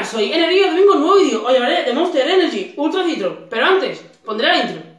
buenas, soy Energía, domingo un nuevo vídeo. Hoy hablaré de Monster Energy Ultra Citron, pero antes pondré la intro.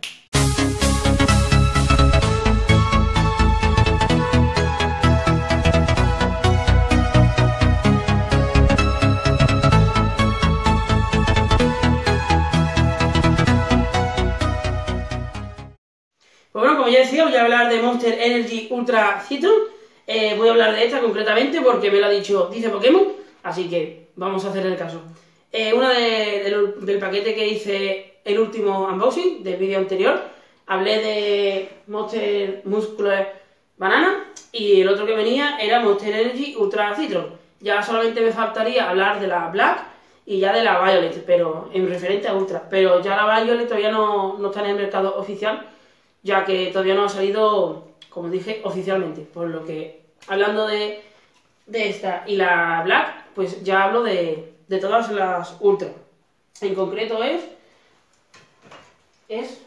Pues bueno, como ya decía, voy a hablar de Monster Energy Ultra Citron. Voy a hablar de esta concretamente porque me lo ha dicho Dice Pokémon, así que vamos a hacer el caso. Del paquete que hice el último unboxing del vídeo anterior, hablé de Monster Muscular Banana y el otro que venía era Monster Energy Ultra Citron. Ya solamente me faltaría hablar de la Black y ya de la Violet, pero en referente a Ultra. Pero ya la Violet todavía no está en el mercado oficial, ya que todavía no ha salido, como dije, oficialmente. Por lo que, hablando de esta y la Black, pues ya hablo de todas las Ultra. En concreto es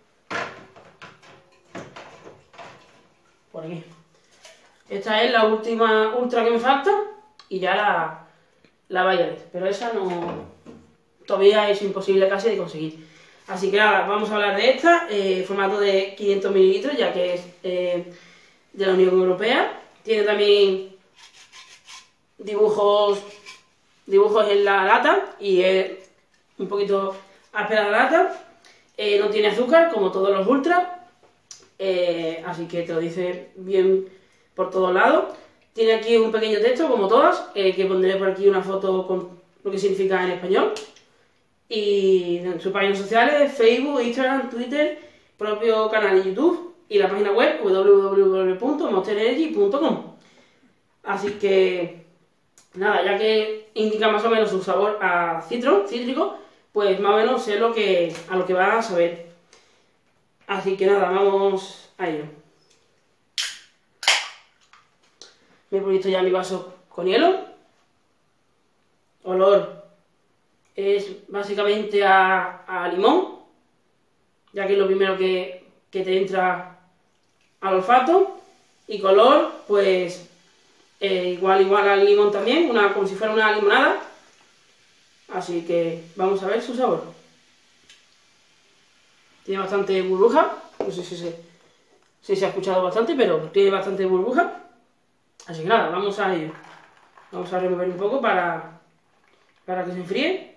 por aquí. Esta es la última Ultra que me falta y ya la Violet, pero esa no, todavía es imposible casi de conseguir. Así que nada, vamos a hablar de esta, formato de 500 ml, ya que es de la Unión Europea. Tiene también dibujos en la lata y es un poquito áspera la lata. No tiene azúcar, como todos los Ultra, así que te lo dice bien por todos lados. Tiene aquí un pequeño texto, como todas, que pondré por aquí una foto con lo que significa en español. Y en sus páginas sociales, Facebook, Instagram, Twitter, propio canal de YouTube y la página web www.monsterenergy.com. Así que nada, ya que indica más o menos su sabor a cítrico, pues más o menos sé a lo que va a saber. Así que nada, vamos a ello. Me he puesto ya mi vaso con hielo. Olor es básicamente a limón, ya que es lo primero que te entra al olfato. Y color, pues igual al limón también, como si fuera una limonada. Así que vamos a ver su sabor. Tiene bastante burbuja, no sé si se ha escuchado bastante, pero tiene bastante burbuja. Así que nada, vamos a ello. Vamos a remover un poco para que se enfríe.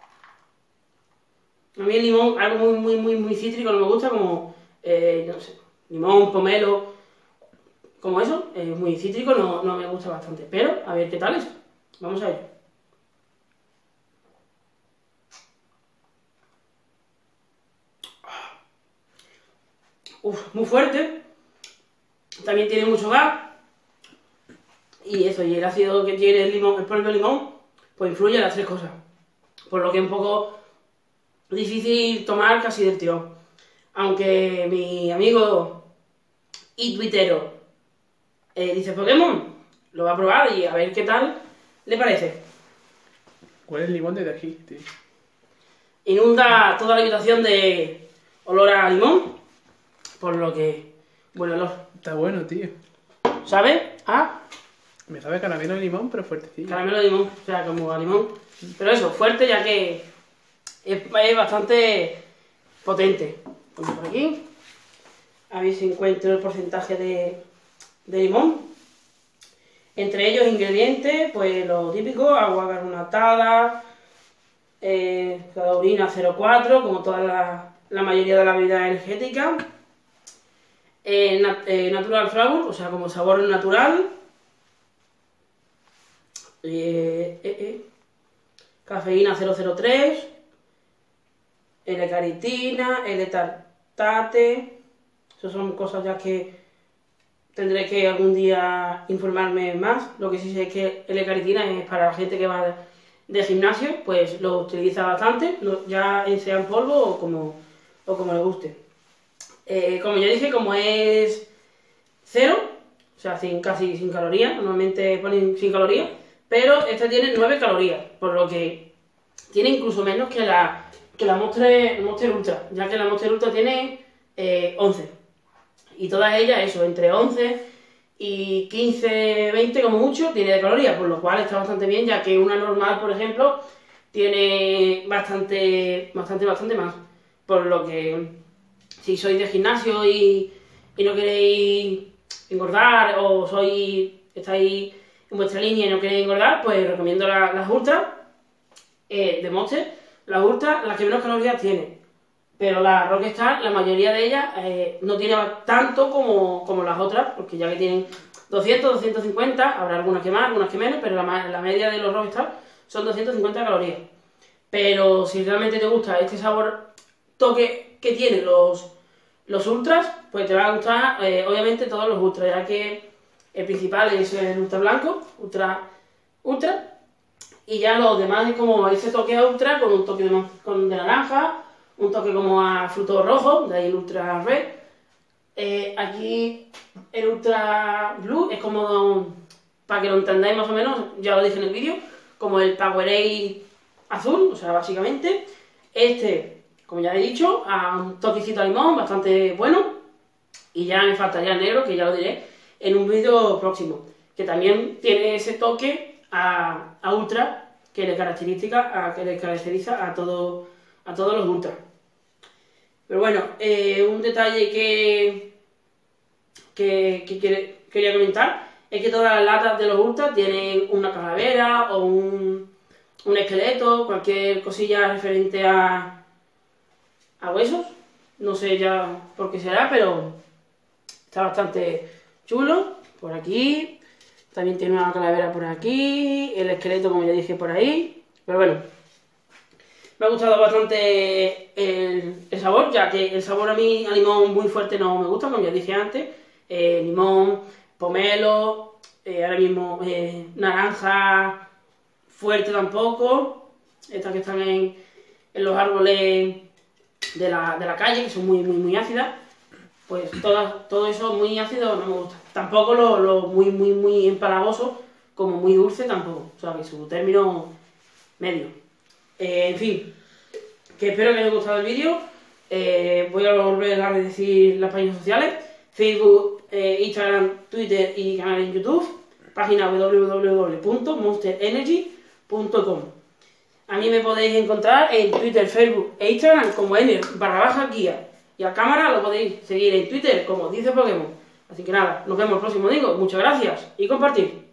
A mí el limón, algo muy cítrico, no me gusta, como, no sé, limón, pomelo, como eso, muy cítrico, no me gusta bastante. Pero, a ver qué tal es. Vamos a ello. Muy fuerte. También tiene mucho gas. Y eso, y el ácido que tiene el propio limón, pues influye en las tres cosas. Por lo que es un poco difícil tomar casi del tirón. Aunque mi amigo y tuitero Dice Pokémon lo va a probar y a ver qué tal le parece. ¿Cuál es el limón desde aquí, tío? Inunda toda la habitación de olor a limón, por lo que buen olor. Está bueno, tío. ¿Sabe? Me sabe caramelo de limón, pero fuertecillo. Caramelo de limón, o sea, como a limón. Pero eso, fuerte, ya que es bastante potente. Pongo por aquí. A ver si encuentro el porcentaje de limón. Entre ellos ingredientes, pues lo típico: agua carbonatada, cladorina 0,4, como toda la mayoría de la bebida energética. Natural flavor, o sea, como sabor natural. Cafeína 0,03, L-caritina, L-tartate. Esas son cosas ya que tendré que algún día informarme más. Lo que sí sé es que L-caritina es para la gente que va de gimnasio, pues lo utiliza bastante, ya sea en polvo o como le guste. Como ya dije, como es cero, o sea, casi sin calorías, normalmente ponen sin calorías, pero esta tiene 9 calorías, por lo que tiene incluso menos que la Monster Ultra, ya que la Monster Ultra tiene 11. Y todas ellas, eso, entre 11 y 15, 20 como mucho, tiene de calorías, por lo cual está bastante bien, ya que una normal, por ejemplo, tiene bastante más. Por lo que si sois de gimnasio y no queréis engordar o estáis en vuestra línea y no queréis engordar, pues recomiendo las Ultra de Monster. Las Ultra, las que menos calorías tienen, pero la Rockstar, la mayoría de ellas no tiene tanto como las otras, porque ya que tienen 200, 250, habrá algunas que más, algunas que menos, pero la media de los Rockstar son 250 calorías. Pero si realmente te gusta este sabor toque que tienen los Ultras, pues te va a gustar obviamente todos los Ultras, ya que el principal es el Ultra Blanco, Ultra, y ya los demás es como ese toque a Ultra con un toque de naranja, un toque como a fruto rojo, de ahí el Ultra Red. Aquí el Ultra Blue es como, para que lo entendáis más o menos, ya lo dije en el vídeo, como el Powerade azul, o sea, básicamente. Este, como ya he dicho, a un toquecito a limón, bastante bueno. Y ya me faltaría el negro, que ya lo diré en un vídeo próximo, que también tiene ese toque a Ultra que le caracteriza a todos los Ultra. Pero bueno, un detalle que quería comentar es que todas las latas de los Ultra tienen una calavera o un esqueleto, cualquier cosilla referente a huesos. No sé ya por qué será, pero está bastante chulo. Por aquí también tiene una calavera por aquí, el esqueleto como ya dije por ahí. Pero bueno, me ha gustado bastante el sabor, ya que el sabor a mí a limón muy fuerte no me gusta, como ya dije antes. Limón, pomelo, ahora mismo naranja fuerte tampoco. Estas que están en los árboles de la calle, que son muy ácidas. Pues todo eso muy ácido no me gusta. Tampoco lo muy empalagoso, como muy dulce tampoco. O sea, que su término medio. En fin, que espero que os haya gustado el vídeo. Voy a volver a decir las páginas sociales: Facebook, Instagram, Twitter y canal en YouTube. Página www.monsterenergy.com. A mí me podéis encontrar en Twitter, Facebook e Instagram como ener_guía. Y a cámara lo podéis seguir en Twitter como Dice Pokémon. Así que nada, nos vemos el próximo domingo. Muchas gracias y compartir.